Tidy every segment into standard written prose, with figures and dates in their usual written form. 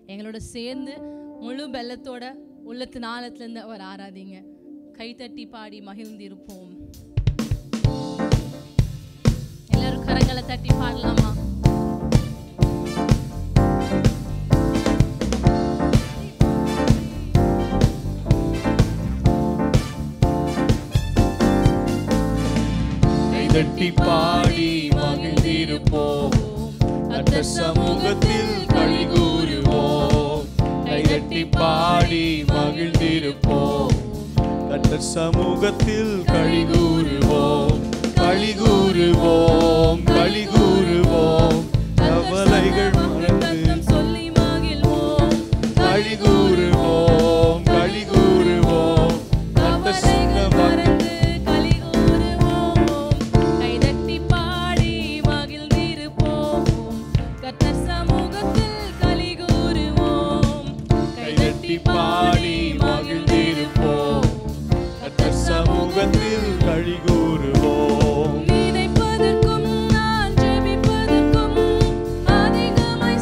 எங்களோட சேர்ந்து முழு பெல்லத்தோட உள்ளத்தின் ஆழத்திலிருந்து அவர் ஆராதிங்க. கைத்தட்டி பாடி மகிழ்ந்திருப்போம். எல்லாரும் கரங்களை தட்டி பாடலாமா? கைதட்டி பாடி மகிழ்ந்திருப்போம். கர்த்தர் சமூகத்தில் களி கூறுவோம். கைதட்டி பாடி மகிழ்ந்திருப்போம். கர்த்தர் சமூகத்தில் களி கூறுவோம். களி கூறுவோம், களி கூறுவோம். கவலைகள் மறந்து சொல்லி மகிழ்வோம். களி கூறுவோம், களி கூறுவோம். கர்த்தர் மறந்து களி கூறுவோம். கைதட்டி பாடி மகிழ்ந்திருப்போம். கர்த்தர் சமூகத்தில் களி கூறுவோம். கைதட்டி பாடி மகிழ்ந்திருப்போம். கர்த்தர் சமூகத்தில் களி கூறுவோம். நினைப்பதற்கும் நான் ஜெபிப்பதற்கும் அதிகமாய்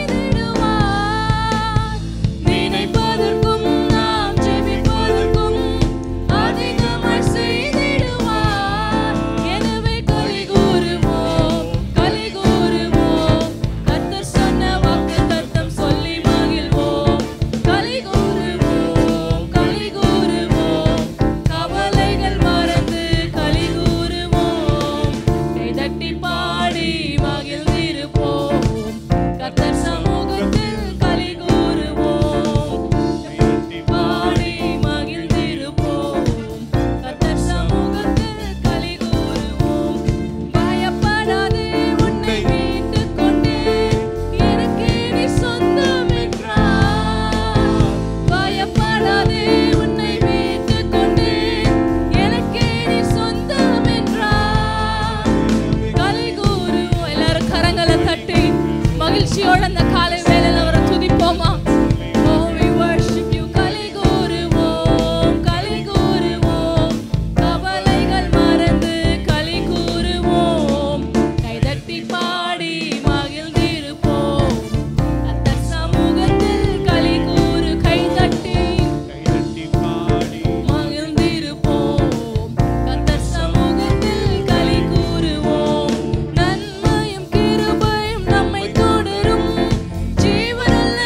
செய்திடுவார். நினைப்பதற்கும் நான் ஜெபிப்பதற்கும் அதிகமாய் செய்திடுவார். எனவே களி கூறுவோம், களி கூறுவோம். கர்த்தர் சொன்ன வாக்குத்தத்தம் சொல்லி மகிழ்வோம். களி கூறுவோம், களி கூறுவோம். கவலைகள் மறந்து களி கூறுவோம். கைதட்டி பாடி மகிழ்ந்திருப்போம். கர்த்தர் சமூகத்தில் களி கூறுவோம். கைதட்டி பாடி மகிழ்ந்திருப்போம். கர்த்தர் சமூகத்தில் களி கூறுவோம். பயப்படாதே, உன்னை மீட்டுக் கொண்டேன். எனக்கே நீ சொந்தம் என்றார். பயப்படாதே, உன்னை மீட்டுக் கொண்டேன். எனக்கே நீ சொந்தம் என்றார். களி கூறுவோம். எல்லாரும் கரங்களை தட்டி மகிழ்ச்சியோட அந்த காலை வேளையில அவரை துதிப்போமா? Oh, we worship you. களி கூறுவோம், களி கூறுவோம். கவலைகள் மறந்து களி கூறுவோம். கைதட்டி பாடி மகிழ்ந்திருப்போம். கர்த்தர் சமூகத்தில் களி கூறு. கைதட்டி கைதட்டி பாடி மகிழ்ந்திருப்போம். கர்த்தர் சமூகத்தில் களி கூறுவோம். நன்மையும் கிருபையும் நம்மை தொடரும் ஜீவனுள்ள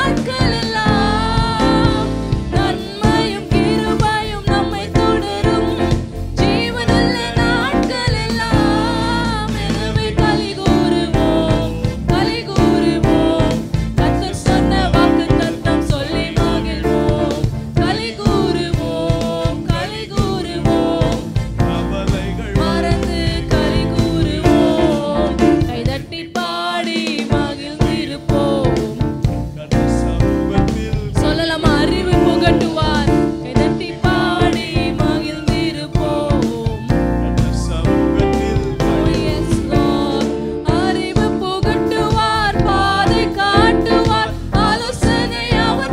நாட்களெல்லாம். நன்மையும் கிருபையும் நம்மை தொடரும் ஜீவனுள்ள நாட்களெல்லாம். எனவே களி கூறுவோம், களி கூறுவோம். கர்த்தர் சொன்ன வாக்குத்தத்தம் சொல்லி மகிழ்வோம். களி கூறுவோம், களி கூறுவோம். கவலைகள் மறந்து களி கூறுவோம். கைதட்டி பாடி மகிழ்ந்திருப்போம். கர்த்தர் சமூகத்தில் சொல்லலாமா? அறிவு புகட்டுவார். கைதட்டி பாடி மகிழ்ந்திருப்போம். கர்த்தர் சமூகத்தில் Oh, yes, Lord. அறிவு புகட்டுவார், பாதை காட்டுவார், ஆலோசனை அவர்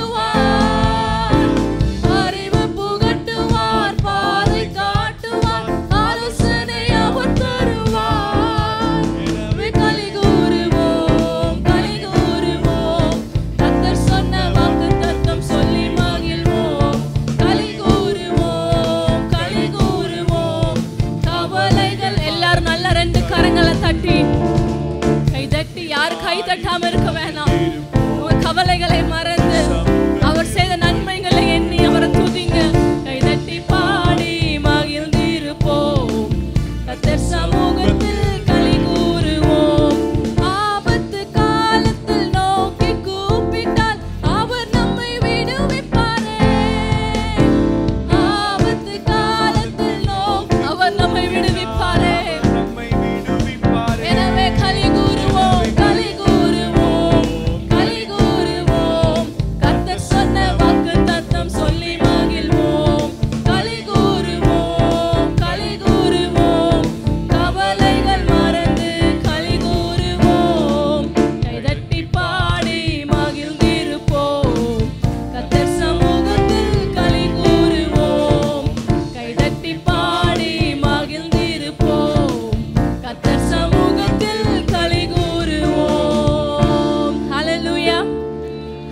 தருவார். அறிவு புகட்டுவார், பாதை காட்டுவார், ஆலோசனை அவர் தருவார். எனவே களி கூறுவோம், களி கூறுவோம். கர்த்தர் சொன்ன வாக்குத்தத்தம் சொல்லி மகிழ்வோம். களி கூறுவோம், களி கூறுவோம். கவலைகள் எல்லாரும் நல்ல ரெண்டு கரங்களை தட்டி கைதட்டி. யார் கை தட்டாம இருக்க வேணாம். உங்க கவலைகளை மறந்து அவர் செய்த நன்மைகளை எண்ணி அவரை துதிங்க. கைதட்டி பாடி மகிழ்ந்திருப்போம். கர்த்தர் சமூகத்தில் களி கூறுவோம். ஆபத்து காலத்தில் நோக்கி கூப்பிட்டால் அவர் நம்மை விடுவிப்பாரே. ஆபத்து காலத்தில் அவர் நம்மை விடுவிப்பாரே. நம்மை விடுவிப்பாரே. எனவே களி கூறுவோம், களி கூறுவோம்.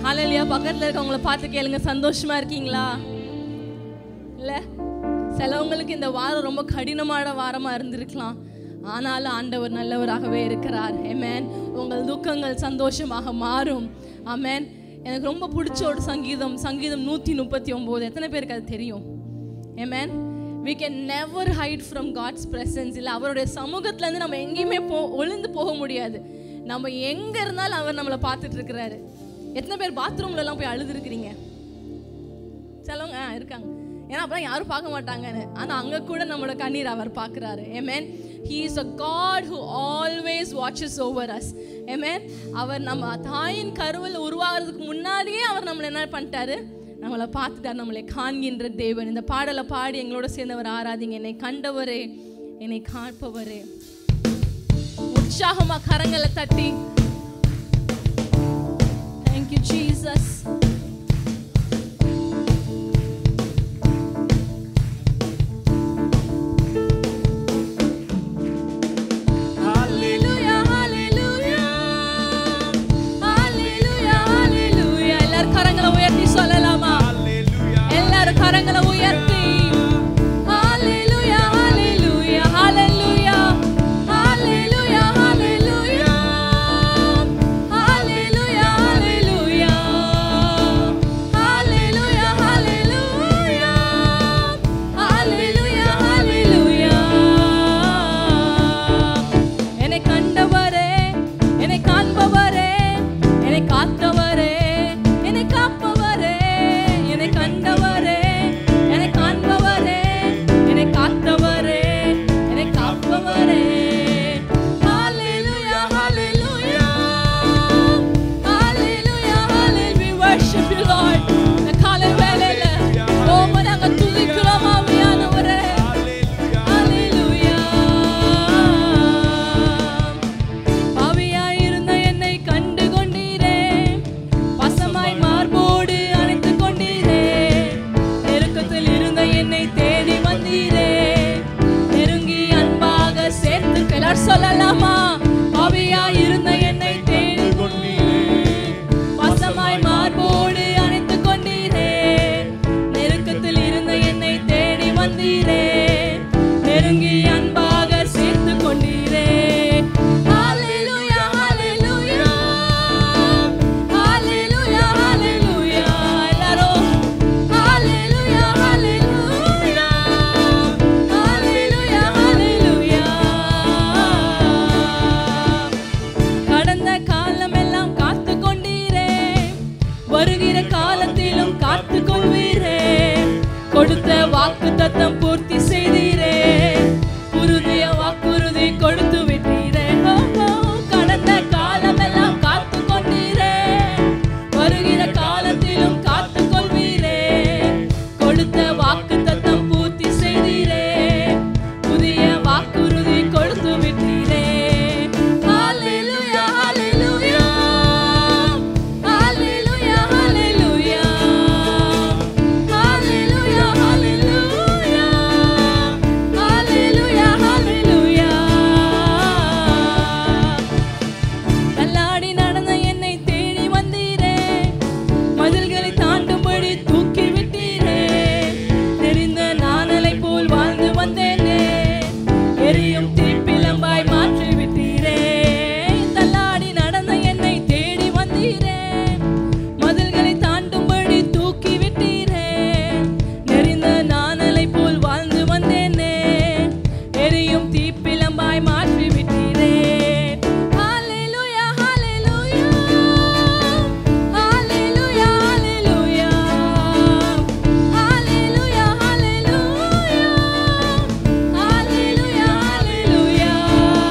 ஹல்லேலூயா. பக்கத்துல இருக்கவங்கள பார்த்து கேளுங்க, சந்தோஷமா இருக்கீங்களா? இல்ல சிலவங்களுக்கு இந்த வாரம் ரொம்ப கடினமான வாரமா இருந்திருக்கலாம். ஆனாலும் ஆண்டவர் நல்லவராகவே இருக்கிறார். ஆமென். உங்கள் துக்கங்கள் சந்தோஷமாக மாறும். ஆமென். எனக்கு ரொம்ப பிடிச்ச ஒரு சங்கீதம் 139. எத்தனை பேருக்கு அது தெரியும்? ஆமென். We can never hide from God's presence. இல்லை, அவருடைய சமூகத்துலேருந்து நம்ம எங்கேயுமே ஒளிந்து போக முடியாது. நம்ம எங்கே இருந்தாலும் அவர் நம்மளை பார்த்துட்டு இருக்கிறாரு. எத்தனை பேர் பாத்ரூம்லலாம் போய் அழுதுருக்கிறீங்க? சிலவங்க இருக்காங்க, ஏன்னா அப்புறம் யாரும் பார்க்க மாட்டாங்கன்னு. ஆனால் அங்கே கூட நம்மளோட கண்ணீர் அவர் பார்க்குறாரு. ஆமென். He is a God who always watches over us. ஆமென். அவர் நம்ம தாயின் கருவில் உருவாகிறதுக்கு முன்னாடியே அவர் நம்மளை என்ன பண்ணிட்டாரு? நம்மளை பார்த்துட்டார், நம்மளை காண்கின்ற தேவன். இந்த பாடலை பாடி எங்களோட சேர்ந்தவர் ஆராதிங்க. என்னை கண்டவரே, என்னை காண்பவரே. உற்சாகமா கரங்களை தட்டி Thank you Jesus. Hallelujah, hallelujah. Hallelujah, hallelujah. எல்லாரும் கரங்களை உயர்த்தி சொல்லலாமா? எல்லாரும் கரங்களை உயர்த்தி Hallelujah, hallelujah, hallelujah. Hallelujah, hallelujah. Hallelujah, hallelujah. Hallelujah, hallelujah. Hallelujah, hallelujah. என்னை கண்டவரே, என்னை காண்பவரே, என்னை காத்தவரே, என்னை காப்பவரே, என்னை கண்டவரே, என்னை காண்பவரே, என்னை காத்தவரே, என்னை காப்பவரே. Hallelujah, hallelujah. Hallelujah, hallelujah. We worship you, Lord. இந்த காலை வேளையில உம்மை நாங்க துதிக்கிறோம் ஆவியானவரே. Hallelujah. பாவியாயிருந்த என்னை கண்டு கொண்டீரே, பசமாய் மார்போடு அணைத்து கொண்டீரே, நெருக்கத்தில் இருந்த என்னை தேடி வந்தீரே, நெருங்கி அன்பாக சேர்த்து எல்லாரும் சொல்லலாமா? பாவியாயிருந்த என்னை தேடி பசமாய் மார்போடு அணைத்து கொண்டீரே, நெருக்கத்தில் இருந்த என்னை தேடி வந்தீரே, நெருங்கி அன்பாக சேர்த்து கொண்டீரே. Hallelujah, hallelujah. Hallelujah, hallelujah. எல்லாரும் Hallelujah, hallelujah. Hallelujah, hallelujah. கடந்த காலமெல்லாம் காத்து கொண்டீரே, வருகிற காலத்திலும் காத்து கொள்வீரே, கொடுத்த வாக்குத்தத்தம் பூர்த்தி செய்தீரே, உறுதிய வாக்குறுதி கொடுத்து விட்டீரே. கடந்த காலமெல்லாம் காத்து கொண்டீரே, வருகிற காலத்திலும் காத்து கொள்வீரே, கொடுத்த வாக்குத்தத்தம் பூர்த்தி செய்தீரே, புதிய வாக்குறுதி கொடுத்து விட்டீரே. Hallelujah, hallelujah. Hallelujah, hallelujah. Hallelujah, hallelujah. Hallelujah, hallelujah. தள்ளாடி நடந்த என்னை தேடி வந்தீரே, மதில்களை தாண்டும்படி தூக்கி விட்டீரே, தெரிந்த நாணலை போல் வாழ்ந்து வந்தேனே, எரியும் தீப்பிழம்பாய் மாற்றி விட்டீரே. தள்ளாடி நடந்த என்னை தேடி வந்தீரே, மதில்களை தாண்டும்படி தூக்கி விட்டீரே, நெறிந்த நாணலை போல் வாழ்ந்து வந்தேனே, எரியும் தீப்பிழம்பாய் மாற்றி விட்டீரே. Hallelujah, hallelujah. Hallelujah, hallelujah. Hallelujah, hallelujah. Hallelujah, hallelujah.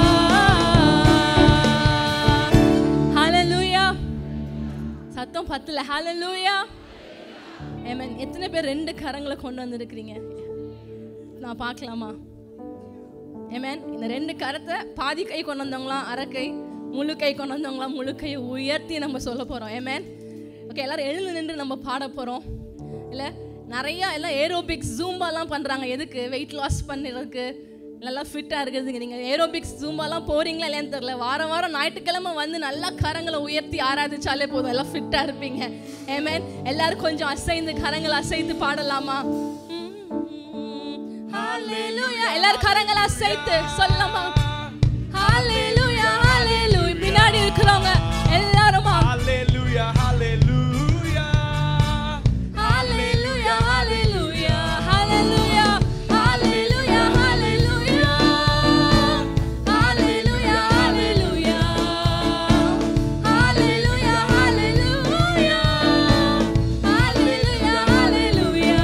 Hallelujah. சத்தம் பத்தல. Hallelujah. Amen. எத்தனை பேர் ரெண்டு கரங்களை கொண்டு வந்திருக்கிறீங்க? நான் பார்க்கலாமா? Amen. இந்த ரெண்டு கரத்தை பாதி கை கொண்டு வந்தவங்களாம், அரை கை, முழு கை கொண்டு வந்தவங்களாம் முழு கையை உயர்த்தி நம்ம சொல்ல போகிறோம். Amen. ஓகே, எல்லாரும் எழுந்து நின்று நம்ம பாட போகிறோம். இல்லை, நிறையா எல்லாம் ஏரோபிக்ஸ் ஜூம்பாலாம் பண்ணுறாங்க. எதுக்கு? வெயிட் லாஸ் பண்ணுறதுக்கு, நல்லா ஃபிட்டாக இருக்கிறதுக்கு நீங்கள் ஏரோபிக்ஸ் ஜூம்பாலாம் போகிறீங்களா இல்லையான்னு தெரியல. வாரம் வாரம் ஞாயிற்றுக்கிழமை வந்து நல்லா கரங்களை உயர்த்தி ஆராதிச்சாலே போதும், எல்லாம் ஃபிட்டாக இருப்பீங்க. ஆமென். எல்லாரும் கொஞ்சம் அசைந்து கரங்களை அசைத்து பாடலாமா? ஹalleluya. எல்லாரும் கரங்களை அசைத்து சொல்லலாமா? ஹalleluya ஹalleluya. பின்னாடி இருக்கிறவங்க எல்லாரும் ஹalleluya ஹalleluya ஹalleluya ஹalleluya ஹalleluya ஹalleluya ஹalleluya ஹalleluya ஹalleluya ஹalleluya ஹalleluya ஹalleluya ஹalleluya.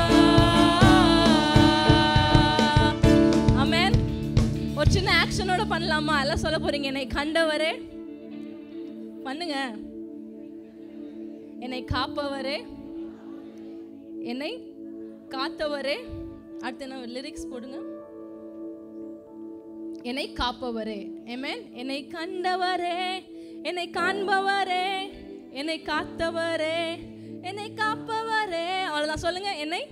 ஆமென். ஒரு சின்ன ஆக்ஷனோட பண்ணலாமா? எல்லாம் சொல்ல போறீங்க. என்னை கண்டவரே பண்ணுங்க, என்னை காப்பவரே, என்னை காத்தவரே. அடுத்து என்ன லிரிக்ஸ் போடுங்க. என்னை காப்பவரே. ஆமென். என்னை கண்டவரே, என்னை காண்பவரே, என்னை காத்தவரே, என்னை காப்பவரே. அவ்வளவுதான் சொல்லுங்க. என்னை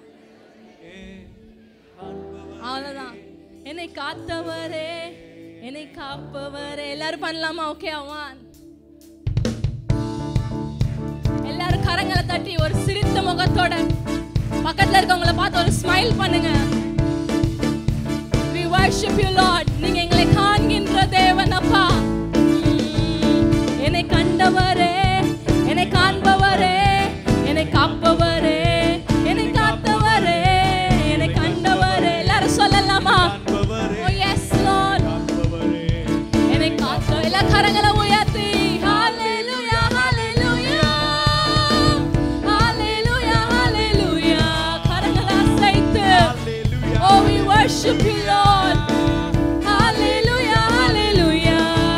அவ்வளவுதான். என்னை காத்தவரே, என்னை காப்பவரே. எல்லாரும் பண்ணலாமா? ஓகே. அவன் எல்லாரும் கரங்களை தட்டி ஒரு சிரித்த முகத்தோட பக்கத்துல இருக்கவங்களை பார்த்து ஒரு ஸ்மைல் பண்ணுங்க. We worship you Lord. நீங்க எங்களை காண்கின்ற தேவன் அப்பா. என்னை கண்டவரே, என்னை காண்பவரே, என்னை காப்பவரே, என்னை காத்தவரே, என்னை கண்டவரே. எல்லாரும் சொல்லலாமா? Oh yes Lord. என்னை காத்த எல்லா கரங்களை உயர்த்தி ஹalleluya ஹalleluya ஹalleluya ஹalleluya. கரங்களை அசைத்து Oh we worship you Lord. ஹalleluya ஹalleluya.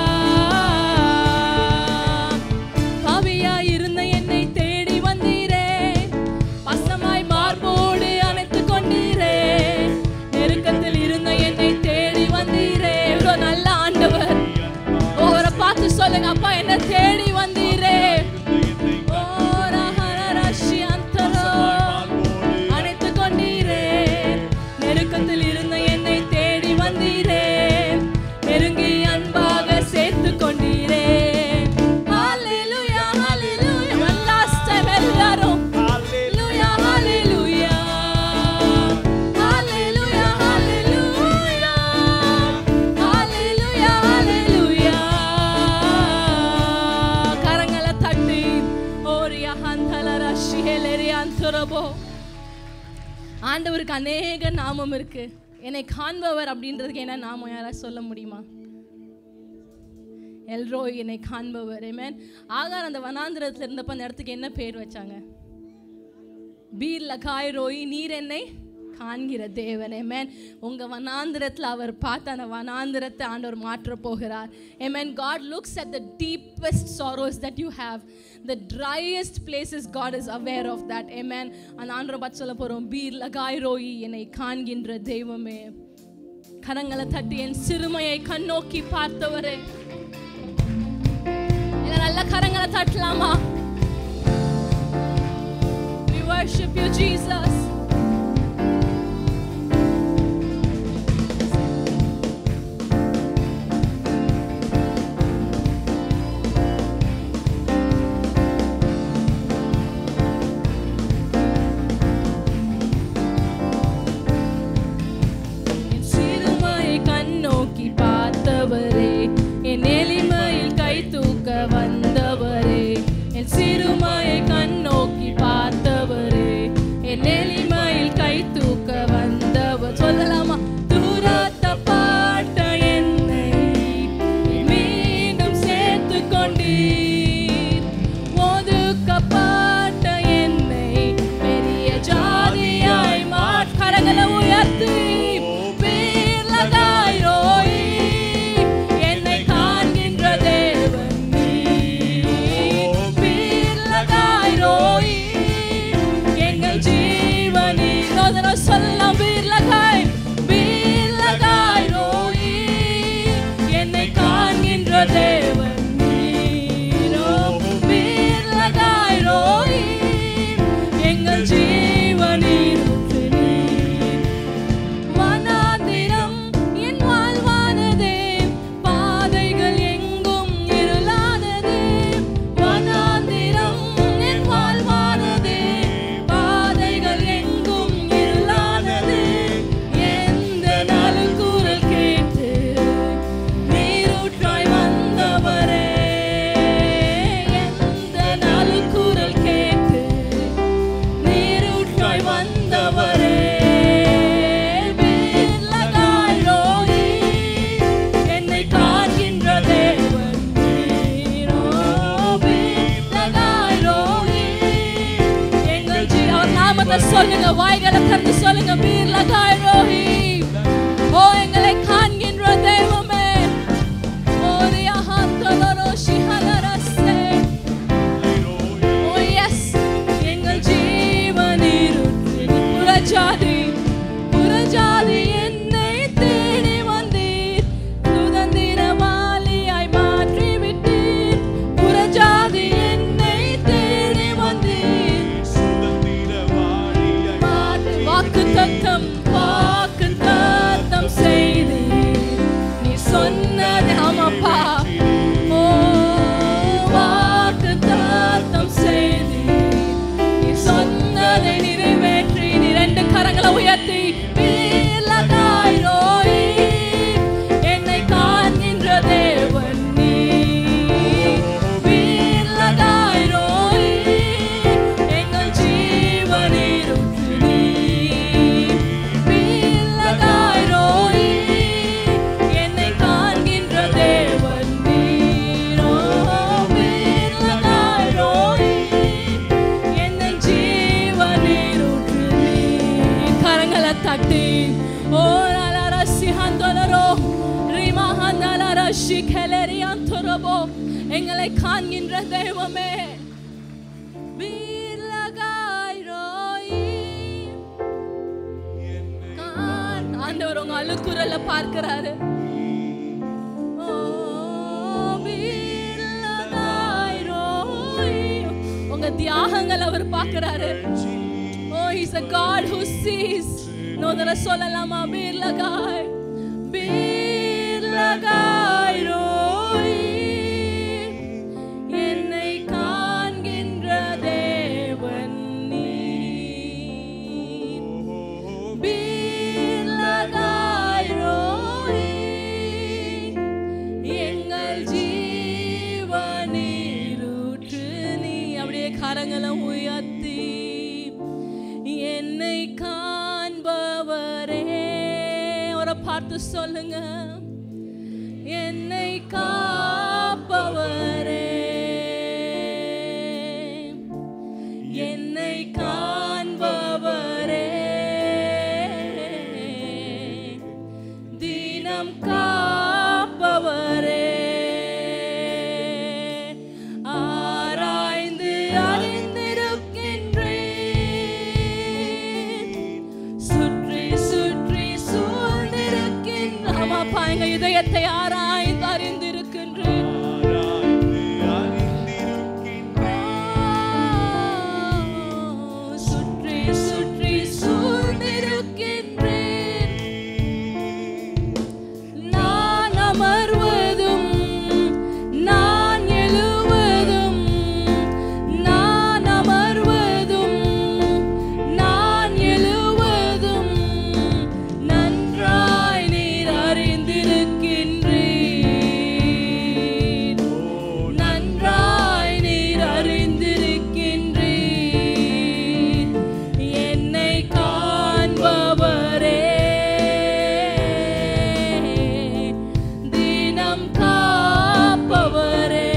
பாவியாய் இருந்த என்னை தேடி வந்தீரே, பசமாய் மார்போடு அணைத்துக் கொண்டீரே, நெருக்கத்தில் இருந்த என்னை தேடி வந்தீரே. இவ்வளவு நல்ல ஆண்டவர். அவரை பார்த்து சொல்லுங்க, அப்பா என்ன தேடி வந்தீரே. ஓ ரஹரஷி அந்தரோ அணைத்துக் கொண்டீரே, நெருக்கத்தில் இருந்த என்னை தேடி வந்தீரே, நெருங்கி அன்பாக சேர்த்துக் கொண்டீரே. ஹalleluya ஹalleluya. one last time எல்லாரும் ஹalleluya ஹalleluya ஹalleluya ஹalleluya ஹalleluya ஹalleluya. கரங்களை தட்டி ஓரியா ஹந்தலரஷி ஹெலரியாந்தரபோ. ஆண்டவருக்கு அநேக நாமம் இருக்கு. என்னை காண்பவர் அப்படின்றதுக்கு என்ன நாமம் யாராவது சொல்ல முடியுமா? எல்ரோய், என்னை காண்பவர். ஆமென். ஆகார் அந்த வனாந்திரத்தில் இருந்தப்ப அந்த இடத்துக்கு என்ன பேர் வச்சாங்க? பீர் லகாய் ரோய், நீர் என்னை காண்கிற தேவன். ஆமென். உங்க வனாந்திரத்தில் அவர் பார்த்து அந்த வனாந்திரத்தை ஆண்டவர் மாற்ற போகிறார். ஆமென். God looks at the deepest sorrows that you have, the driest places. God is aware of that. Amen. அந்த ஆண்டவரை பார்த்து சொல்ல போறோம், பீர் லகாய் ரோய், என்னை காண்கின்ற தெய்வமே. கரங்களை தட்டி என் சிறுமையை கண்ணோக்கி பார்த்தவரே. நல்ல கரங்களை தட்டலாமா? We worship you Jesus. என் சிறுமையை கண்ணோக்கி பார்த்தவரே, என் எளிமையில் கை தூக்க வந்தவரே, என் சிறுமையை கண்ணோக்கி பார்த்தவரே, என் எளிமையில் கை தூக்க வந்தவர். சொல்லலாமா? தூரத்தப்பட்ட என்னை மீண்டும் சேர்த்து கொண்டீர், ஒதுக்கப்பட்ட என்னை பெரிய ஜாதியாய் கரங்களை உயர்த்தி பீர் லகாய் ரோய், என்னை காண்கின்ற தேவன் நீ. பீர் லகாய் ரோய், நாமத்தை சொல்லுங்க, வாய்களை திறந்து சொல்லுங்க. பீர் லகாய் ரோஹி, ஓ எங்களை காண்கின்ற தெய்வமே, ஓ ரியாஹந்தலரோ ஷிஹலரஸே, ஓ எஸ் எங்கள் ஜீவனிருட்டு புறஜாதி புறஜாதி என்னை தேடி வந்தீர், சுதந்திரவாளியாய் மாற்றி விட்டீர். புறஜாதி என்னை தேடி வந்தீர், வாக்குத்தத்தம் வாக்குத்தத்தம் செய்தீர். நீ சொன்னது ஆமாப்பா, ஓ வாக்குத்தத்தம் செய்தீர். நீ சொன்னதை நிறைவேற்றி. நீ ரெண்டு கரங்களை உயர்த்தி பீர்லகாய் ரோஹி, என்னை காண்கின்ற தேவன் நீ. பீர்லகாய் ரோஹி, எங்கள் ஜீவனிருட்டு நீ. பீர்லகாய் ரோஹி, என்னை காண்கின்ற தேவன் நீர். ஓ பீர்லகாய் ரோஹி, எங்கள் ஜீவனிருட்டு நீ. கரங்களை தட்டி ஓ லாலரசி ஹந்தலரோ ரிமா ஹந்தலரசி கெலரி அந்தரபோ, எங்களை காண்கின்ற தெய்வமே. பீர்லகாய் ரோஹி, ஆண்டவர் உங்க அழுக்குறல பார்க்கிறாரு. ஓ பீர்லகாய் ரோஹி, உங்க தியாகங்கள் அவர் பார்க்கிறாரு. Oh, he's a God who sees. நோதர சொல்லலாமா? பீர்லகாய் பீர்லகாய் ரோஹி, என்னை காண்கின்ற தேவன் நீர். பீர்லகாய் ரோஹி, எங்கள் ஜீவனிருட்டு நீ. அப்படியே கரங்களை உயர்த்தி என்னை காண்பவரே, அவரை பார்த்து சொல்லுங்க. என்னை காப்பவரே, என்னை காண்பவரே, தினம் காப்பவரே, ஆராய்ந்து அறிந்திருக்கின்றேன், சுற்றி சுற்றி சூழ்ந்திருக்கின்ற. ஆமாப்பா, எங்க இதயத்தை ஆராய்ந்து அறிந்திருக்கின்றேன். சுற்றி சுற்றி சூழ்ந்திருக்கின்றேன். நான் அமர்வதும் நான் எழுவதும், நான் அமர்வதும் நான் எழுவதும் நன்றாய் நீர் அறிந்திருக்கின்றீர். நன்றாய் நீர் அறிந்திருக்கின்றீர். என்னை காண்பவரே, தினம் காப்பவரே.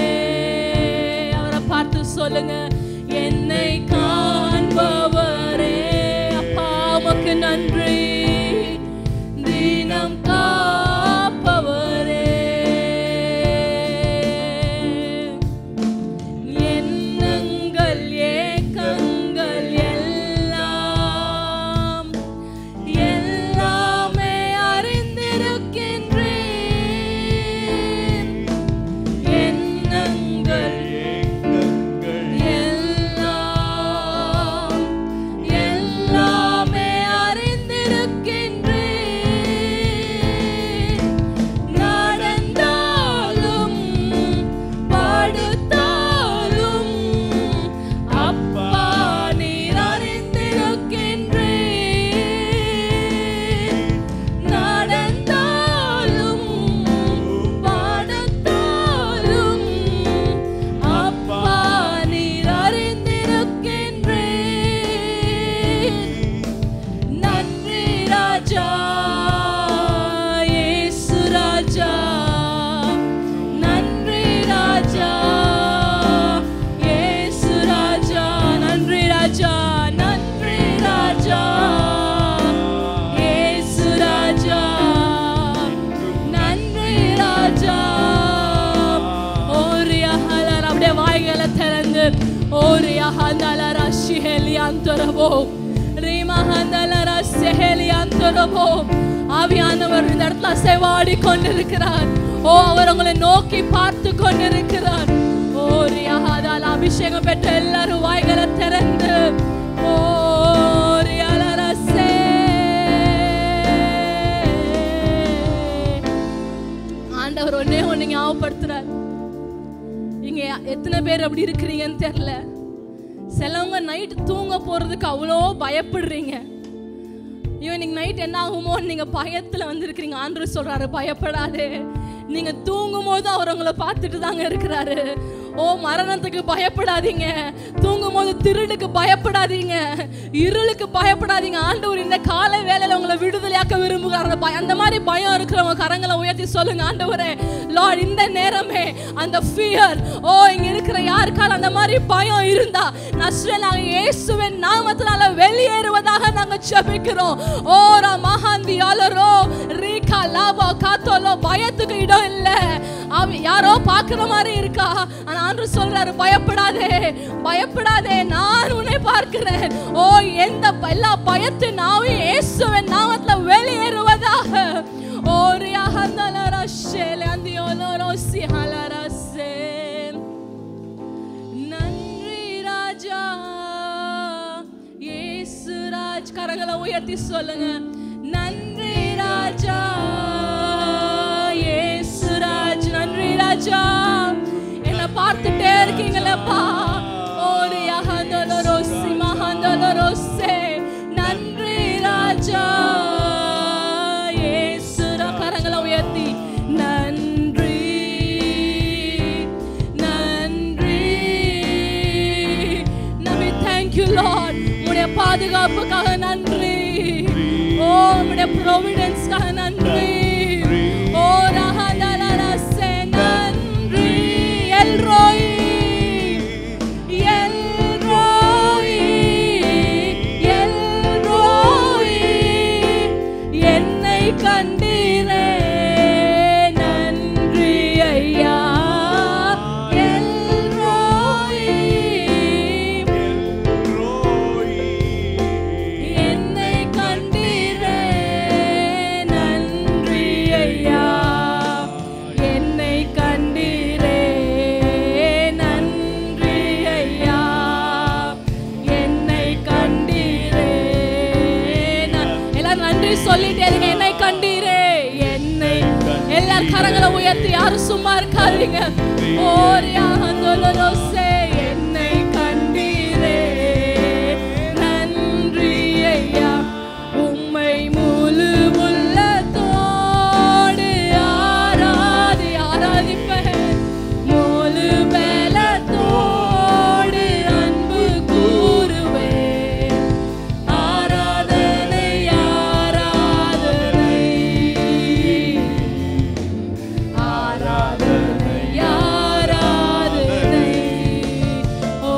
அவரை பார்த்து சொல்லுங்க. என்னை காண்பவரே, அப்பா உமக்கு நன்றி. தினம் காப்பவரே, எண்ணங்கள் ஏக்கங்கள் எல்லாம் எல்லாமே அறிந்திருக்கின்றேன். எண்ணங்கள் எல்லாம் எல்லாமே அறிந்திருக்கின்றேன். ஓரியா ஹந்தலரா ஷிஹெலியாந்தரபோ ரீமா ஹந்தலரா ஷெஹெலியாந்தரபோ. ஆவியானவர் இந்த இடத்துல செவாடி கொண்டிருக்கிறார். ஓ, அவர் உங்களை நோக்கி பார்த்து கொண்டிருக்கிறார். ஓரியா ஹதால அபிஷேகம் பெற்ற எல்லாரும் வாய்களை திறந்து ஆண்டவர் ஒன்னே ஒண்ணு ஞாபகப்படுத்துறார். இங்க எத்தனை பேர் அப்படி இருக்கிறீங்கன்னு தெரியல. சிலவங்க நைட் தூங்க போறதுக்கு அவ்வளோ பயப்படுறீங்க. இன்னைக்கு நைட் என்ன ஆகுமோ நீங்க பயத்துல வந்திருக்கிறீங்க. ஆண்டவர் சொல்றாரு, பயப்படாதே. நீங்க தூங்கும் போது அவர் உங்களை பார்த்துட்டு தாங்க இருக்கிறாரு. ஓ, மரணத்துக்கு பயப்படாதீங்க. தூங்கும் போது திருடுக்கு பயப்படாதீங்க, இருளுக்கு பயப்படாதீங்க. ஆண்டவர் இந்த காலை வேளையில உங்களை விடுதலையாக்க விரும்புகிறார். அந்த மாதிரி பயம் இருக்கிறவங்க கரங்களை உயர்த்தி சொல்லுங்க, ஆண்டவரே, லார்ட், இந்த நேரமே அந்த ஃபியர், ஓ, இங்க இருக்கிற யாருக்கால அந்த மாதிரி பயம் இருந்தா நாங்க இயேசுவின் நாமத்தினால வெளியேறுவதாக நாங்க ஜெபிக்கிறோம். ஓரா மகாந்தியாலரோ ரீகா லாபா காத்தோலோ. பயத்துக்கு இடம் இல்ல. யாரோ பாக்குற மாதிரி இருக்கா, ஆனா ஆண்டவர் சொல்றாரு, பயப்படாதே, பயப்படாதே, நான் உன்னை பார்க்கிறேன். ஓ, எந்த எல்லா பயத்தின் ஆவி இயேசுவின் நாமத்துல வெளியேறுவதாக. ஓரியா ஹந்தலரா ஷேலே அந்தியோலரோ சிஹலரா சே. நன்றி ராஜா இயேசு ராஜ். கரங்களை உயர்த்தி சொல்லுங்க, நன்றி ராஜா இயேசு ராஜ். நன்றி ராஜா, என்ன பார்த்துட்டே இருக்கீங்களப்பா. ஓரியா ஹந்தலரோ சிமா ஹந்தலரோ சே. நன்றி ராஜா இயேசு. கரங்களை உயர்த்தி நன்றி நன்றி. நம்பி தேங்க்யூ லார்ட். உடைய பாதுகாப்புக்காக நன்றி. ஓ, உடைய ப்ரோவிடன்ஸ்க்காக நன்றி. ஓ ரஹதலரா சே. நன்றி எல்ரோய் எல்ரோய் எல்ரோய். என்னை கண்டீரே, நன்றி ஐயா. எல்ரோய் என்னை கண்டீரே, நன்றி ஐயா. என்னை கண்டீரே, நன்றி ஐயா. என்னை கண்டீரே. எல்லாரும் நன்றி சொல்லிட்டே இருங்க. என்னை கண்டீரே, என்னை. எல்லாரும் கரங்களை உயர்த்தி, யாரும் சும்மா இருக்காதீங்க. ஓரியா ஹந்தலரோ சே. என்னை கண்டீரே, நன்றி ஐயா. உம்மை முழு உள்ளத்தோடு ஆராதிப்பேன். முழு பலத்தோடு அன்பு கூறுவேன். ஆராதனை ஆராதனை ஆராதனை ஆராதனை. ஓ,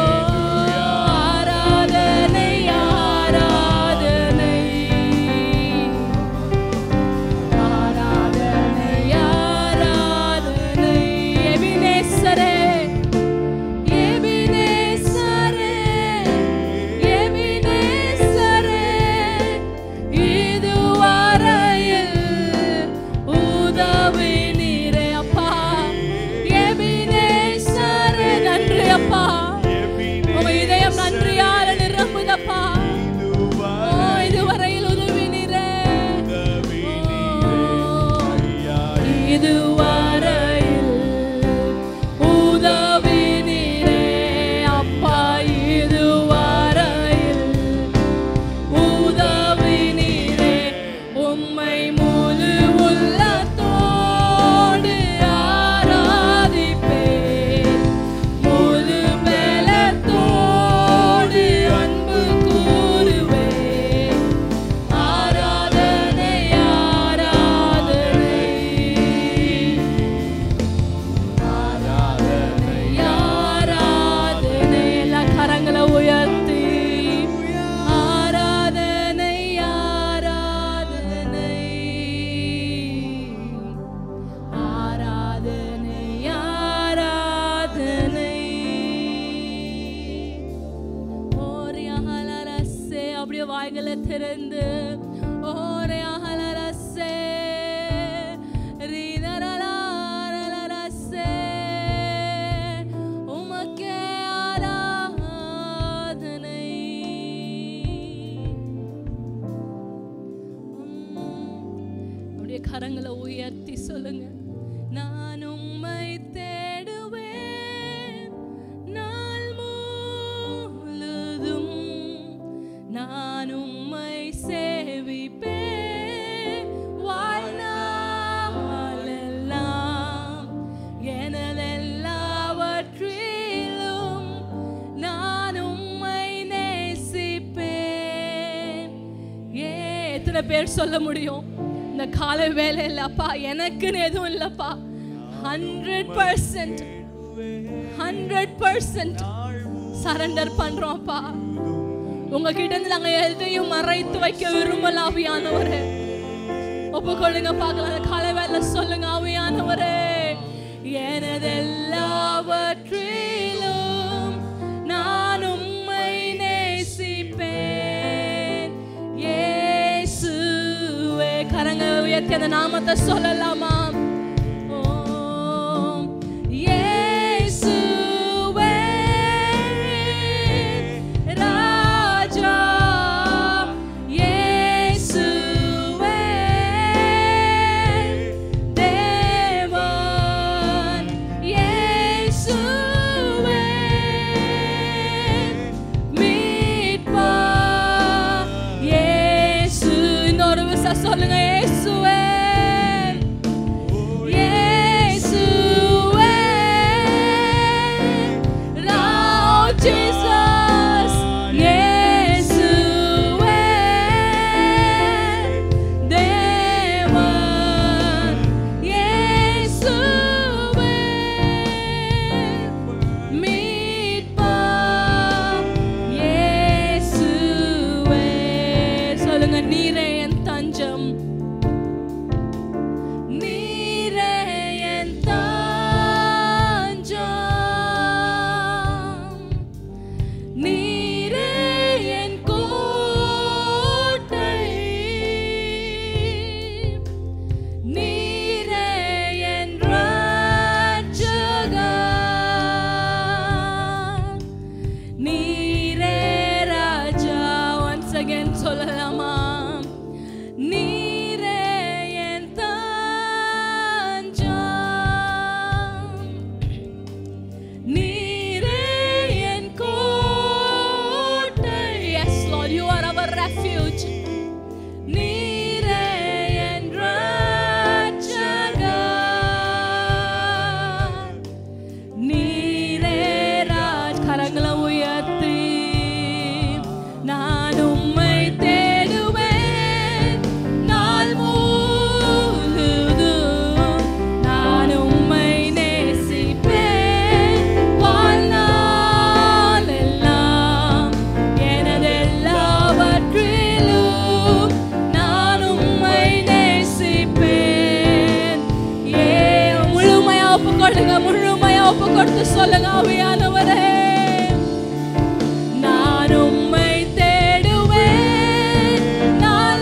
ஆராதனை ஆராதனை ஆராதனை ஆராதனை. எபினேசரே எபினேசரே எபினேசரே. இதுவரையில் உதவி நீரே அப்பா. எபினேசரே, நன்றி அப்பா. உங்க இதயம் நன்றியால நிரம்புதப்பா. ஓ, இதுவரையில் உதவி நீரே. இதுவரையில் உதவி நீரே அப்பா. இதுவரையில் உதவி நீரே. உம்மை முழு உள்ளத்தோடு ஆராதிப்பேன். முழு பலத்தோடு அன்பு கூறுவேன். ஆராதனை ஆராதனை ஆராதனை ஆராதனை. எல்லா கரங்களை உயர்த்தி ஆராதனை ஆராதனை ஆராதனை ஆராதனை. அப்படியே வாய்களை திறந்து ஓரே அகலரசே ரீதரலாரலரசே உமக்கே ஆராதனை. அப்படியே கரங்களை உயர்த்தி சொல்லுங்க. நான் உம்மை தேடுவேன் நாள் முழுதும், நான் உம்மை சேவிப்பேன் வாழ்நாளெல்லாம், எனதெல்லாவற்றிலும் நான் உம்மை நேசிப்பேன். எத்தனை பேர் சொல்ல முடியும் இந்த காலை வேளையில அப்பா எனக்குன்னு எதுவும் இல்லப்பா, 100% சரண்டர் பண்றோம்ப்பா. உங்ககிட்ட இருந்து நாங்க எதையும் மறைத்து வைக்க விரும்பல ஆவியானவரே. ஒப்புக்கொள்ளுங்க பார்க்கலாம். அந்த காலை வேளையில சொல்லுங்க, ஆவியானவரே எனதெல்லாவற்றிலும் நான் உம்மை நேசிப்பேன் இயேசுவே. கரங்களை உயர்த்தி அந்த நாமத்தை சொல்லலாமா? சொல்லுங்க இயேசுவே, இயேசுவே, Lord Jesus, இயேசுவே, தேவன் இயேசுவே, மீட்பர் இயேசுவே. சொல்லுங்க, நீரே என் தஞ்சம், நீரே என் தஞ்சம், நீரே என் கோட்டை, நீரே என் ரட்சகர், நீரே ராஜா. once again சொல்லலாமா? நீரே என் தஞ்சம், நீரே என் கோட்டை. Yes Lord, you are our refuge. நீரே என் ரட்சகர், நீரே ராஜ். கரங்களை உயர்த்தி நான் உம்மை தேடுவேன் நாள் முழுதும், நான் உம்மை நேசிப்பேன் வாழ்நாளெல்லாம், எனதெல்லாவற்றிலும் நான் உம்மை நேசிப்பேன். முழுமையா ஒப்புக்கொள்ளுங்க, முழுமையா ஒப்புக்கொடுத்து சொல்லுங்க, ஆவியானவரே நான் உம்மை தேடுவேன் நாள்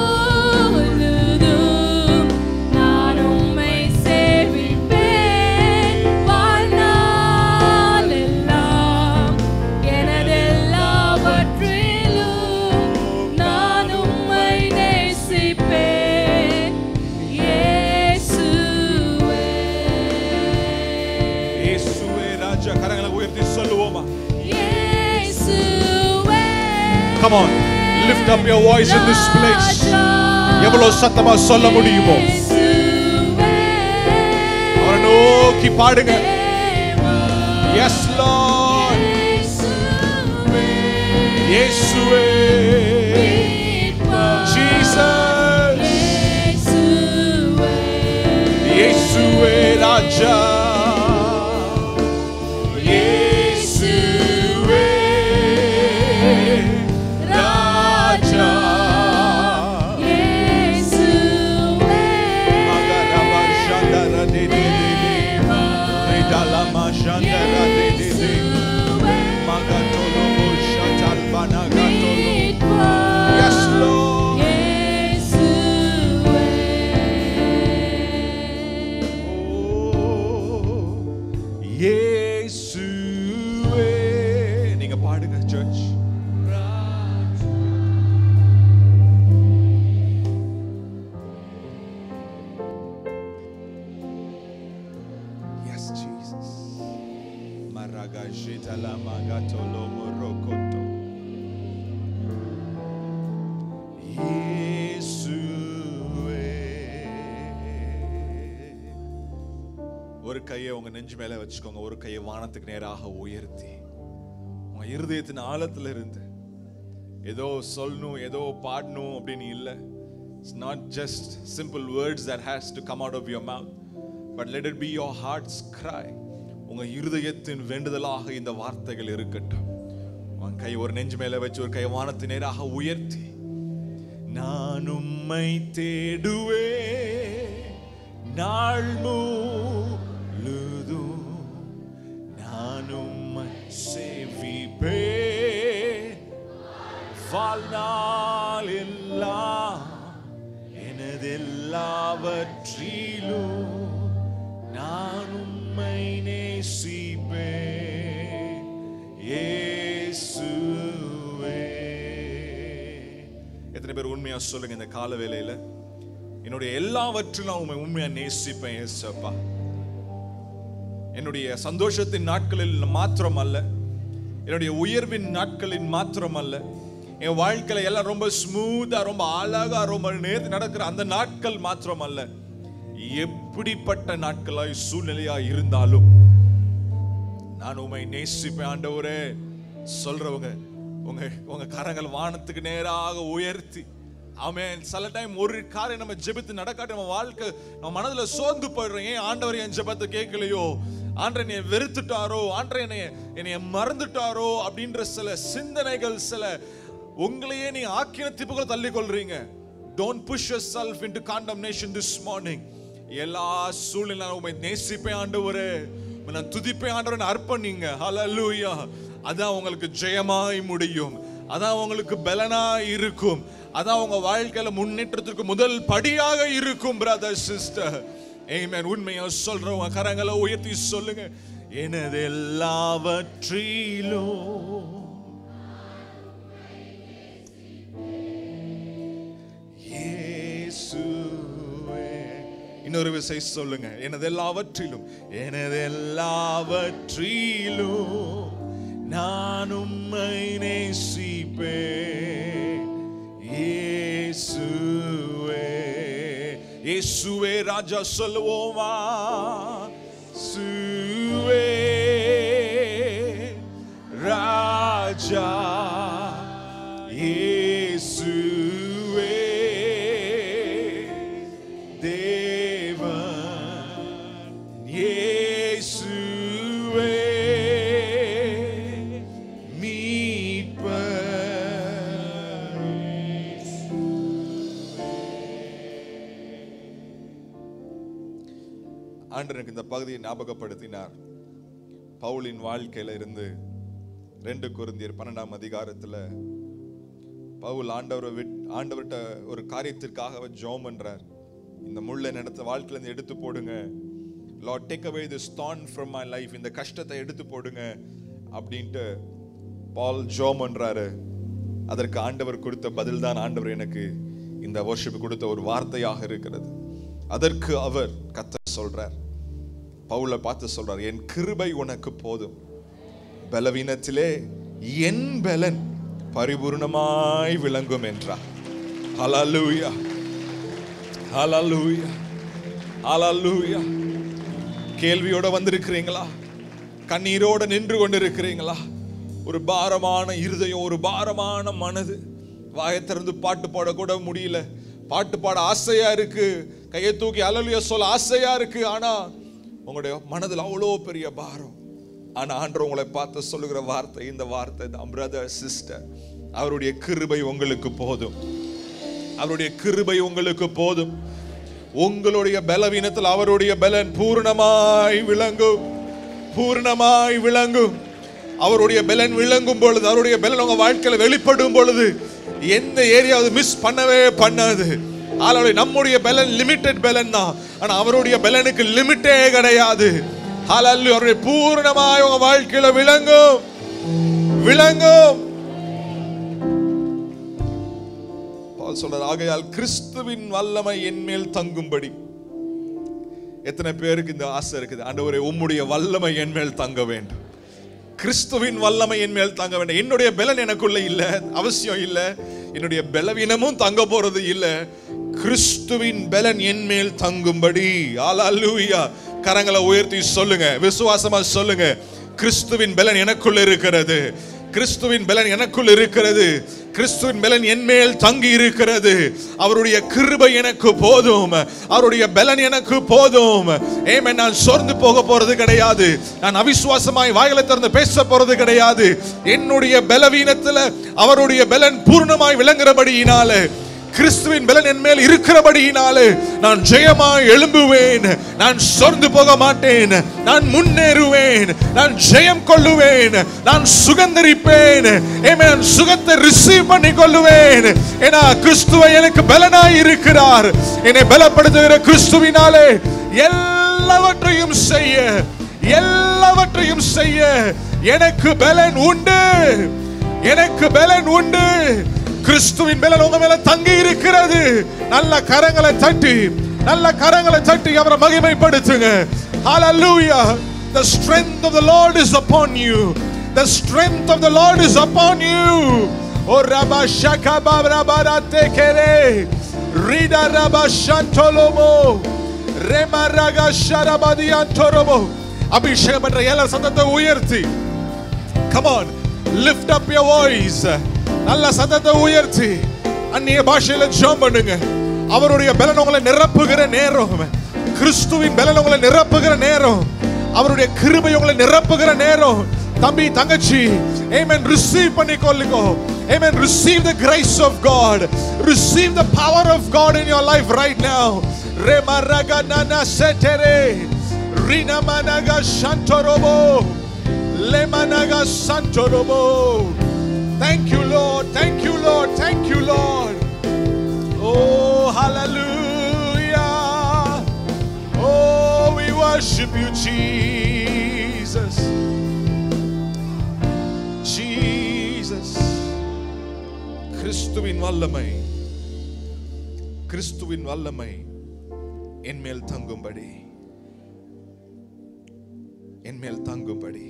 முழுதும், நான் உம்மை சேவிப்பேன் வாழ்நாளெல்லாம், எனதெல்லாவற்றிலும் நான் உம்மை நேசிப்பேன் இயேசுவே. இயேசுவே ராஜா. கரங்களை உயர்த்தி சொல்லுவோமா? இயேசுவே. Come on, lift up your voice in this place. எவ்வளவு சத்தமா சொல்ல முடியுமோ அவரை நோக்கி பாடுங்க. Yes Lord, இயேசுவே, Jesus, இயேசுவே ராஜா, இயேசுவே ராஜா, இயேசுவே மகரபா சந்தர de de de, ridalama shandara de de de, magatolo shatal banagato பாடுங்க church. Yes Jesus. Maraga jitala magatolo morokoto. ஒரு கையை உங்க நெஞ்சு மேல வச்சுக்கோங்க. ஒரு கையை வானத்துக்கு நேராக உயர்த்தி உங்க இருதயத்தின் ஆழத்துல இருந்து ஏதோ சொல்லணும் ஏதோ பாடணும் அப்படின்னு இல்ல. It's not just simple words that has to come out of your mouth, but let it be your heart's cry. உங்க இருதயத்தின் வேண்டுதலாக இந்த வார்த்தைகள் இருக்கட்டும். உங்க கை ஒரு நெஞ்சு மேல வச்சு ஒரு கை வானத்தின் நேராக உயர்த்தி, நான் உம்மை தேடுவே நாள் முழுதும், நான் உம்மை சேவிப்பே வாழ்நாள் எல்லாம், எனதெல்லாவற்றிலும் நான் உம்மை நேசிப்பே இயேசுவே. எத்தனை பேர் உண்மையா சொல்லுங்க இந்த கால வேளையில, என்னுடைய எல்லாவற்றிலும் உண்மை உண்மையா நேசிப்பேன் இயேசுப்பா. என்னுடைய சந்தோஷத்தின் நாட்களில் மாத்திரம் அல்ல, என்னுடைய உயர்வின் நாட்களின் மாத்திரம் அல்ல, என் வாழ்க்கையில எல்லாம் ரொம்ப ஸ்மூத்தா ரொம்ப அழகா ரொம்ப நேர்த்து நடக்கிற அந்த நாட்கள் மாத்திரம் அல்ல, எப்படிப்பட்ட நாட்களாய் சூழ்நிலையா இருந்தாலும் நான் உம்மை நேசிப்பேன் ஆண்டவரே சொல்றவங்க உங்க கரங்கள் வானத்துக்கு நேராக உயர்த்தி. ஆமென். சில டைம் ஒரு காரியம் நம்ம ஜெபித்து நடக்காட்டி நம்ம வாழ்க்கை நம்ம மனதுல சோர்ந்து போயிடுறோம். ஏன் ஆண்டவர் என் ஜெபத்தை கேட்கலையோ, ஆண்டவர் என்னை வெறுத்துட்டாரோ, ஆண்டவர் என்னைய மறந்துட்டாரோ அப்படின்ற சில சிந்தனைகள், சில உங்களையே நீ ஆக்கின தீப்புகளை தள்ளி கொள்றீங்க. Don't push yourself into condemnation this morning. எல்லா சூழ்நிலையிலும் உம்மை நேசிப்பேன் ஆண்டவரே, நான் துதிப்பேன் ஆண்டவரே அர்ப்பணிங்க. ஹல்லேலூயா. அதான் உங்களுக்கு ஜெயமாய் முடியும், அதான் உங்களுக்கு பலனாய் இருக்கும், அதான் உங்க வாழ்க்கையில முன்னேற்றத்திற்கு முதல் படியாக இருக்கும். பிரதர் சிஸ்டர், ஆமென். உண்மையா சொல்றவங்க கரங்களை உயர்த்தி சொல்லுங்க, எனது எல்லாவற்றிலும் இயேசுவே. இன்னொரு விசை சொல்லுங்க, எனது எல்லாவற்றிலும், எனது எல்லாவற்றிலும் நான் உம்மை நேசிப்பேன் இயேசுவே. இயேசுவே ராஜா சொல்லுவோமா, இயேசுவே ராஜா, இயேசுவே தேவன், இயேசுவே ஆண்டவருக்கு இந்த பகுதியை ஞாபகப்படுத்தினார். பவுலின் வாழ்க்கையில இருந்து 2 கொரிந்தியர் 12ஆம் அதிகாரத்துல பவுல் ஆண்டவர்கிட்ட ஒரு காரியத்திற்காக ஜெபம் பண்றார். இந்த முள்ளை நடத்த வாழ்க்கையில இருந்து எடுத்து போடுங்க, Lord take away this thorn from my life, இந்த கஷ்டத்தை எடுத்து போடுங்க அப்படின்ட்டு பால் ஜெபம் பண்றாரு. அதற்கு ஆண்டவர் கொடுத்த பதில் தான் ஆண்டவர் எனக்கு இந்த வர்ஷிப் கொடுத்த ஒரு வார்த்தையாக இருக்கிறது. அதற்கு அவர் கர்த்தர் சொல்றார், பவுலை பார்த்து சொல்றார், என் கிருபை உனக்கு போதும், பலவீனத்திலே என் பலன் பரிபூர்ணமாய் விளங்கும் என்றார். ஹல்லேலூயா, ஹல்லேலூயா, ஹல்லேலூயா. கேள்வியோட வந்திருக்கிறீங்களா? கண்ணீரோட நின்று கொண்டிருக்கிறீங்களா? ஒரு பாரமான இருதயம், ஒரு பாரமான மனது, வாயை திறந்து பாட்டு பாட கூட முடியல, பாட்டு பாட ஆசையா இருக்கு, கையை தூக்கி ஹல்லேலூயா சொல்ல ஆசையா இருக்கு, ஆனா உங்களுடைய மனதில் அவ்வளோ பெரிய பாரம். ஆனா ஆண்டவர் உங்களை பார்த்து சொல்லுகிற வார்த்தை இந்த வார்த்தை தான், பிரதர் சிஸ்டர், அவருடைய கிருபை உங்களுக்கு போதும், அவருடைய கிருபை உங்களுக்கு போதும். உங்களுடைய பலவீனத்தில் அவருடைய பலன் பூர்ணமாய் விளங்கும், பூர்ணமாய் விளங்கும். அவருடைய பலன் விளங்கும் பொழுது, அவருடைய பலன் உங்க வாழ்க்கையில வெளிப்படும் பொழுது எந்த ஏரியாவது மிஸ் பண்ணவே பண்ணாது. நம்முடைய பலன் லிமிட்டட் பலன் தான், ஆனா அவருடைய பலனுக்கு லிமிட்டே கிடையாது. ஹல்லேலூயா. அவருடைய பூர்ணமாய் உங்க வாழ்க்கையில விளங்கும், விளங்கும். பவுல் சொல்றார், ஆகையால் கிறிஸ்துவின் வல்லமை என்மேல் தங்கும்படி. எத்தனை பேருக்கு இந்த ஆசை இருக்குது? ஆண்டவரே, உம்முடைய வல்லமை என்மேல் தங்க வேண்டும். கிறிஸ்துவின் வல்லமை என்மேல் தங்க வேண்டும். என்னுடைய பலன் எனக்குள்ள இல்ல, அவசியம் இல்ல. என்னுடைய பலவீனமும் தங்க போறது இல்ல. கிறிஸ்துவின் பலன் என்மேல் தங்கும்படி. ஹல்லேலூயா. கரங்களை உயர்த்தி சொல்லுங்க, விசுவாசமா சொல்லுங்க, கிறிஸ்துவின் பலன் எனக்குள்ள இருக்கிறது. கிறிஸ்துவின் பலன் எனக்குள் இருக்கிறது. கிறிஸ்துவின் பலன் என்மேல் தங்கி இருக்கிறது. அவருடைய கிருபை எனக்கு போதும். அவருடைய பலன் எனக்கு போதும். ஆமென். நான் சோர்ந்து போக போறது கிடையாது. நான் அவிசுவாசமாய் வாய்களை திறந்து பேச போறது கிடையாது. என்னுடைய பலவீனத்துல அவருடைய பலன் பூர்ணமாய் விளங்குறபடியினாலே, கிறிஸ்துவின் பலன் என் மேல் இருக்கிறபடியினாலே நான் ஜெயமாய் எழும்புவேன். நான் சோர்ந்து போக மாட்டேன். நான் முன்னேறுவேன். நான் ஜெயம் கொள்ளுவேன். நான் சுகந்தரிப்பேன். நான் சுகத்தை ரிசீவ் பண்ணி கொள்ளுவேன். ஏன்னா கிறிஸ்துவை எனக்கு பலனாய் இருக்கிறார். என்னை பலப்படுத்துகிற கிறிஸ்துவினாலே எல்லாவற்றையும் செய்ய எனக்கு பலன் உண்டு. எனக்கு பலன் உண்டு. கிறிஸ்துவின் பலன் உங்க மேல தங்கி இருக்கிறது. நல்ல கரங்களை தட்டி அவரை மகிமைப்படுத்துங்க. ஹalleluya. The strength of the Lord is upon you. The strength of the Lord is upon you. O rabba shakaba rabarate kere rida rabba shantolomo remaraga sharabadiantoromo. அபிஷேகம் பண்ற எல்லா சத்தத்தை உயர்த்தி, come on, lift up your voice. நல்ல சத்தத்தை உயர்த்தி அந்நிய பாஷையில ஜெபம் பண்ணுங்க. அவருடைய பலன் உங்களை நிரப்புகிற நேரம், கிறிஸ்துவின் பலன் உங்களை நிரப்புகிற நேரம், அவருடைய கிருபை உங்களை நிரப்புகிற நேரம். தம்பி தங்கச்சி, amen, receive பண்ணிக்கொள்ளுங்க. Amen, receive the grace of God. Receive the power of God in your life right now. Remaraga nana setere rina managa shantorobo lemanaga santorobo. Thank you, Lord. Thank you, Lord. Thank you, Lord. Oh, hallelujah. Oh, we worship you, Jesus. Jesus. கிறிஸ்துவின் வல்லமை என்மேல் தங்கும்படி.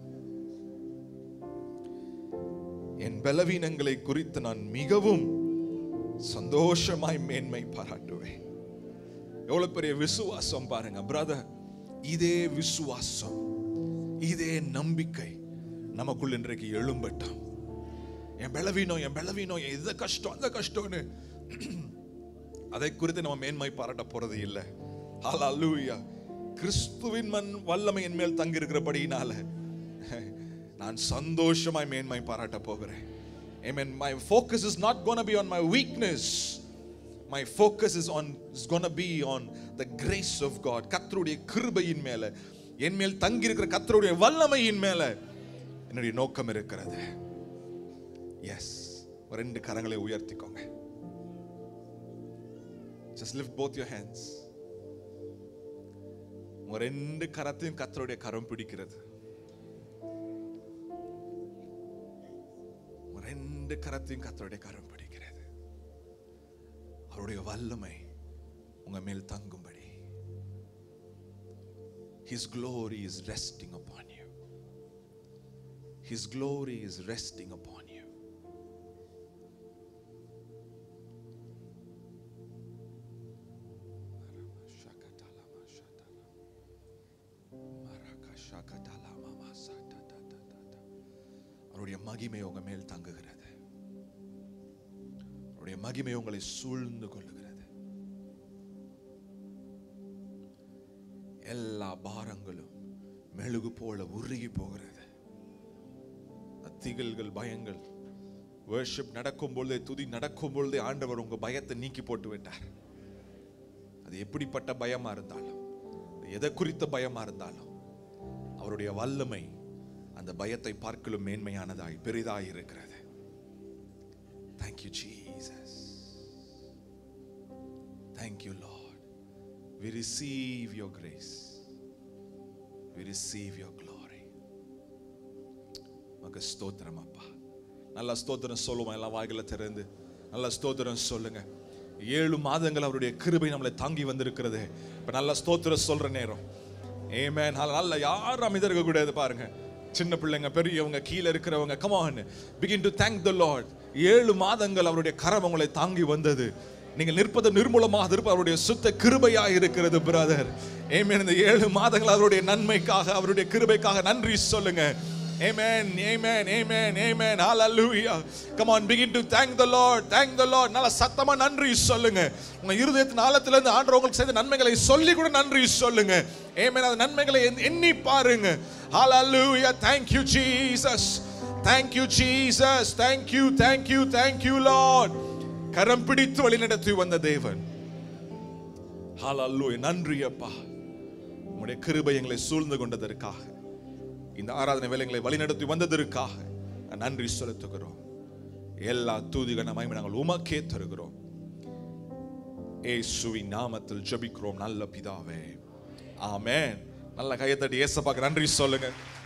என் பலவீனங்களை குறித்து நான் மிகவும் சந்தோஷமாய் மேன்மை பாராட்டுவேன். எவ்வளவு பெரிய விசுவாசம் பாருங்க பிரதர். இதே விசுவாசம், இதே நம்பிக்கை நமக்குள் இன்றைக்கு எழும்பட்டும். என் பலவீனம் எது கஷ்டம் அந்த கஷ்டம்னு அதை குறித்து நம்ம மேன்மை பாராட்ட போறது இல்லை. ஹல்லேலூயா. கிறிஸ்துவின் வல்லமை என் மேல் தங்கி இருக்கிறபடியினால நான் சந்தோஷமாய் மேன்மை பாராட்ட போகிறேன். Amen. My focus is not going to be on my weakness. My focus is going to be on the grace of God. கர்த்தருடைய கிருபையின் மேல, என் மேல் தங்கி இருக்கிற கர்த்தருடைய வல்லமையின் மேல என்னுடைய நோக்கம் இருக்கிறது. எஸ். ரெண்டு கரங்களை உயர்த்திக்கோங்க. Just lift both your hands. உங்க ரெண்டு கரத்தையும் கர்த்தருடைய கரம் பிடிக்கிறது. ரெண்டு கரத்தையும் கர்த்தருடைய கரம் பிடிக்கிறது. அவருடைய வல்லமை உங்க மேல் தங்கும்படி. His glory is resting upon you. His glory is resting upon you. அவருடைய மகிமை உங்க மேல் தங்குகிறது. அவருடைய மகிமை உங்களை சூழ்ந்து கொள்ளுகிறது. எல்லா பாரங்களும் மெழுகு போல உருகி போகிறது. திகில்கள், பயங்கள், வர்ஷிப் நடக்கும் பொழுதே, துதி நடக்கும் பொழுதே ஆண்டவர் உங்க பயத்தை நீக்கி போட்டு விட்டார். அது எப்படிப்பட்ட பயமா இருந்தாலும், எதை குறித்த பயமா இருந்தாலும், அவருடைய வல்லமை அந்த பயத்தை பார்க்கலும் மேன்மையானதாய் பெரிதாய் இருக்கிறது. Thank you, Jesus. Thank you, Lord. We receive your grace. We receive your glory. உமக்கு ஸ்தோத்திரம் அப்பா. நல்ல ஸ்தோத்திரம் சொல்லுவோம், எல்லாம் வாய்களை திறந்து நல்ல ஸ்தோத்திரம் சொல்லுங்க. 7 மாதங்கள் அவருடைய கிருபை நம்மளை தாங்கி வந்திருக்கிறது. இப்ப நல்ல ஸ்தோத்திரம் சொல்ற நேரம். ஆமென். நல்ல யாரும் அமைதியா இருக்க கூடாது பாருங்க. சின்ன பிள்ளைங்க, பெரியவங்க, கீழே இருக்கிறவங்க, come on, begin to thank the Lord. 7 மாதங்கள் அவருடைய கரம் உங்களை தாங்கி வந்தது. நீங்கள் நிற்பது நிர்மூலமாக இருப்ப அவருடைய சுத்த கிருபையா இருக்கிறது பிரதர். ஆமென். இந்த 7 மாதங்கள் அவருடைய நன்மைக்காக, அவருடைய கிருபைக்காக நன்றி சொல்லுங்க. Amen, amen, amen, amen, hallelujah. Come on, begin to thank the Lord, thank the Lord. நல்ல சத்தமா நன்றி சொல்லுங்க. உங்க இருதயத்தின் ஆழத்துல இருந்து ஆண்டவர் உங்களுக்கு செய்த நன்மைகளை சொல்லி கூட நன்றி சொல்லுங்க. Amen. அந்த நன்மைகளை எண்ணி பாருங்க. Hallelujah, thank you Jesus, thank you Jesus, thank you, thank you, thank you Lord. கரம் பிடித்து வழிநடத்தி வந்த தேவன். Hallelujah, நன்றி அப்பா. உம்முடைய கிருபை எங்களை சூழ்ந்து கொண்டதற்காக, இந்த ஆராதனை வேலைகளை வழிநடத்தி வந்ததற்காக நன்றி செலுத்துகிறோம். எல்லா துதிகள் மகிமை நாங்கள் உமக்கே தருகிறோம். இயேசுவின் நாமத்தில் ஜெபிக்கிறோம் நல்ல பிதாவே, ஆமென். நல்ல கையை தட்டி இயேசுவுக்கு நன்றி சொல்லுங்க.